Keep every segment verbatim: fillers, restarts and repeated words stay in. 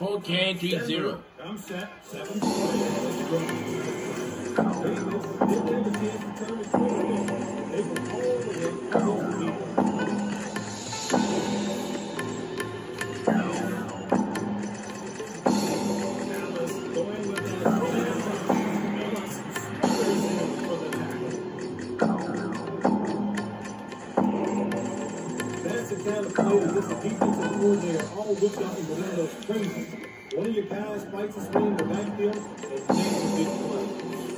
Okay, three zero. I'm set. Seven. Let's go. Davis didn't have a chance to turn the score. They were all the way over the field. Dallas going with that. Dallas smothers him for the tackle. That's the kind of play that this defensive coordinator all looked out in the windows crazy. One of your guys fights his way in the backfield and makes a big play.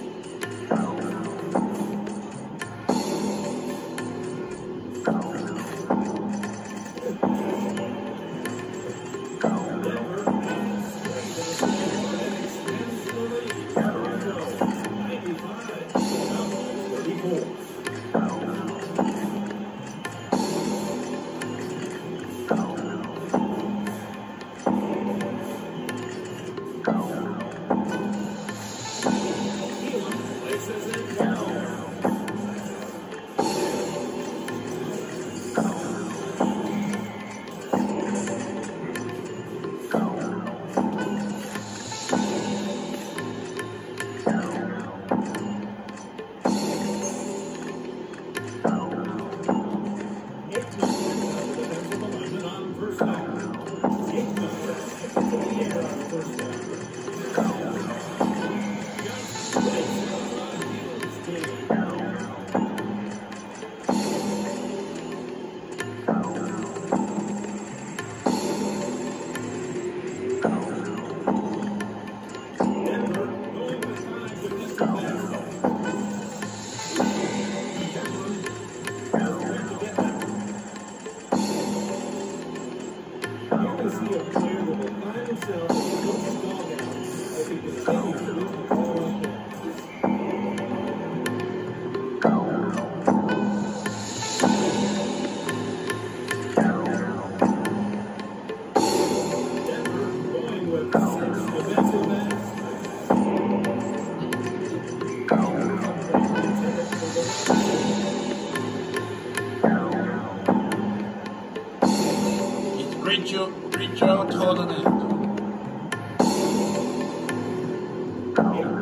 Great job, great job, Tottenham.